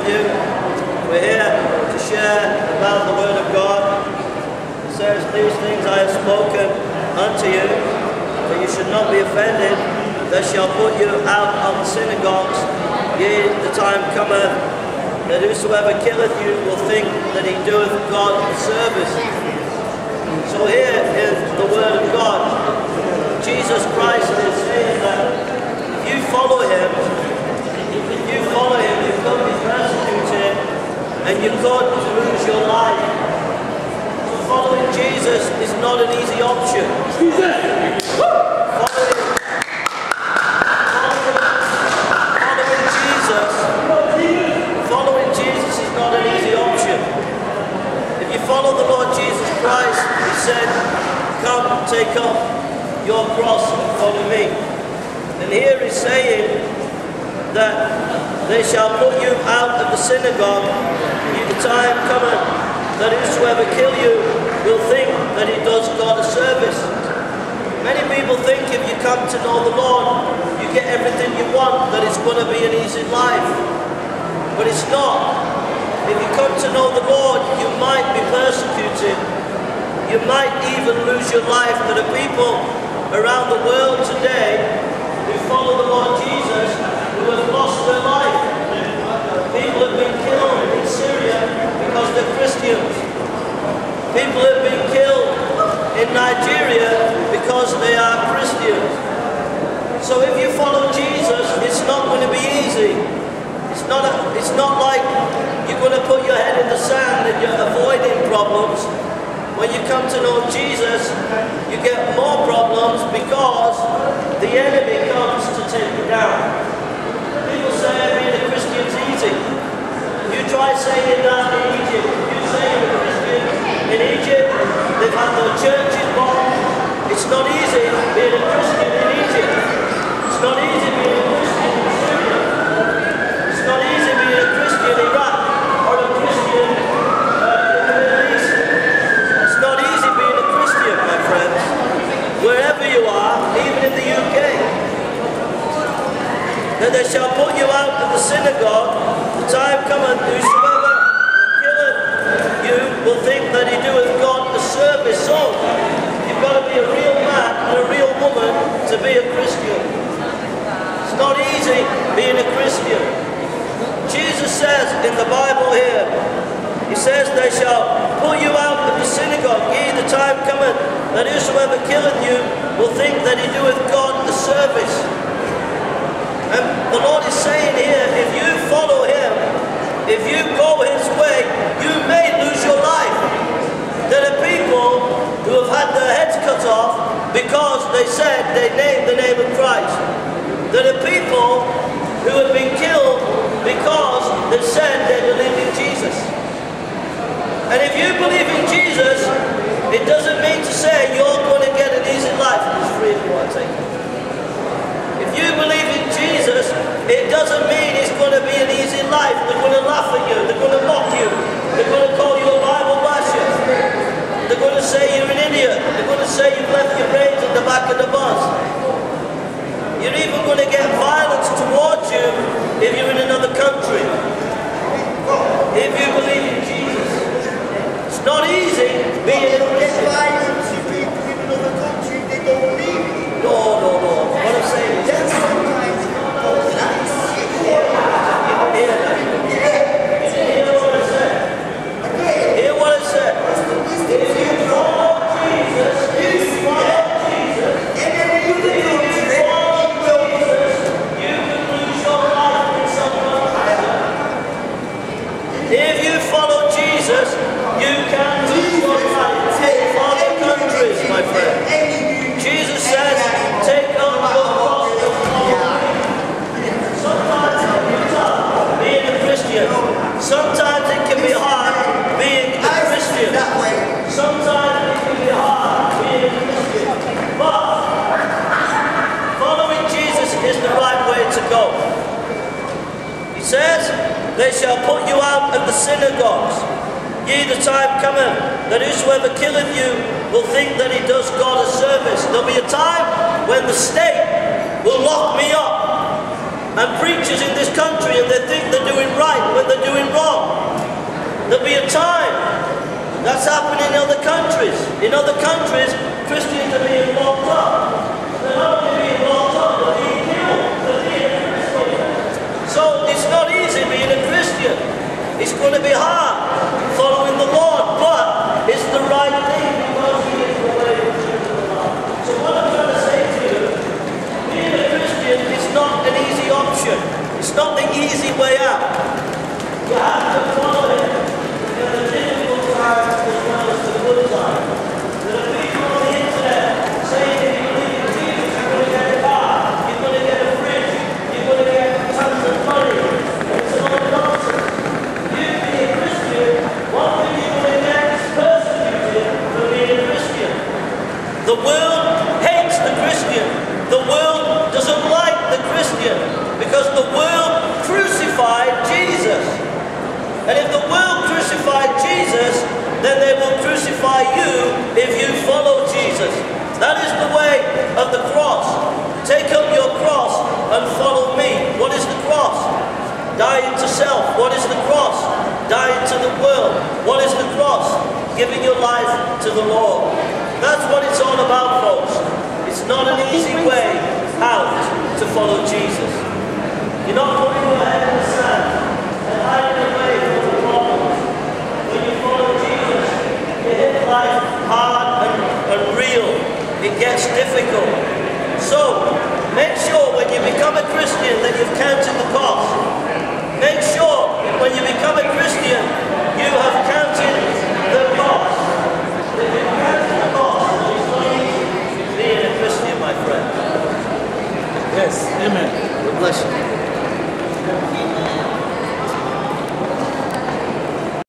you. We're here to share about the Word of God. It says, these things I have spoken unto you, that you should not be offended, that shall put you out of the synagogues. Yea, the time cometh, that whosoever killeth you will think that he doeth God service. So here is the Word of God. Jesus Christ is saying that if you follow Him, you could be persecuted and you could lose your life. So following Jesus is not an easy option. Following Jesus is not an easy option. If you follow the Lord Jesus Christ, He said, come take up your cross and follow me. And here He's saying that they shall put you out of the synagogue. The time cometh that whosoever kill you will think that he does God a service. Many people think if you come to know the Lord, you get everything you want, that it's going to be an easy life. But it's not. If you come to know the Lord, you might be persecuted. You might even lose your life. There are people around the world today who follow the Lord Jesus who have lost their life. People have been killed in Syria because they're Christians. People have been killed in Nigeria because they are Christians. So if you follow Jesus, it's not going to be easy. It's not like you're going to put your head in the sand and you're avoiding problems. When you come to know Jesus, you get more problems because the enemy comes to take you down. People say being a Christian's easy. You try saying that in Egypt. You say you're a Christian in Egypt, they've had their churches bombed. It's not easy being a Christian in Egypt. It's not easy being a Christian in Syria. It's not easy being a Christian in Iraq or a Christian in the Middle East. It's not easy being a Christian, my friends. Wherever you are, even in the UK. That they shall put you out of the synagogue. The time cometh, whosoever killeth you will think that he doeth God a service. So, you've got to be a real man and a real woman to be a Christian. It's not easy being a Christian. Jesus says in the Bible here, He says, they shall put you out of the synagogue. Yea, the time cometh that whosoever killeth you will think that he doeth God a service. And the Lord is saying here, if you follow Him, if you go His way, you may lose your life. There are people who have had their heads cut off because they said they named the name of Christ. There are people who have been killed because they said they believe in Jesus. And if you believe in Jesus, it doesn't mean to say you're going to get an easy life. It's free if you want to take it. If you believe in Jesus, it doesn't mean it's going to be an easy life. They're going to laugh at you. They're going to mock you. They're going to call you a Bible basher. They're going to say you're an idiot. They're going to say you've left your brains in the back of the bus. You're even going to get violence towards you if you're in another country. If you believe in Jesus. It's not easy being in a Christian. Violence if people in another country, they don't believe it. No. What I'm saying is, hear what I said. If you follow Jesus, you can lose your life in some country. If you follow Jesus, you can lose your life in other countries, my friend. Jesus says, take up your cross and follow me. Sometimes it can be tough being a Christian. Sometimes it can be hard being a Christian. Sometimes it can be hard being a Christian. But following Jesus is the right way to go. He says, they shall put you out of the synagogues. Yea, the time cometh that whosoever killeth you will think that he does God a service. There'll be a time when the state will lock me up. And preachers in this country, and they think they're doing right when they're doing There'll be a time. That's happening in other countries. In other countries, Christians are being locked up. They're not only being locked up, they're being killed for being a Christian. So it's not easy being a Christian. It's going to be hard following the Lord, but it's the right thing because He is the way, the truth, and the life. So what I'm trying to say to you, being a Christian is not an easy option. It's not the easy way out. You have to follow it in the difficult times as well as the good times. There are people on the internet saying if you believe in Jesus, you're going to get a car, you're going to get a fridge, you're going to get tons of money. It's a lot of nonsense. You being a Christian, one thing you're going to get is persecuted for being a Christian. The world hates the Christian. The world doesn't like the Christian because the world crucified Jesus. And if the world crucified Jesus, then they will crucify you if you follow Jesus. That is the way of the cross. Take up your cross and follow me. What is the cross? Dying to self. What is the cross? Dying to the world. What is the cross? Giving your life to the Lord. That's what it's all about, folks. It's not an easy way out to follow Jesus. You're not putting your head in the sand and hiding away from the problems. When you follow Jesus, you hit life hard and real. It gets difficult. So, make sure when you become a Christian that you've counted the cost. Make sure when you become a Christian, you have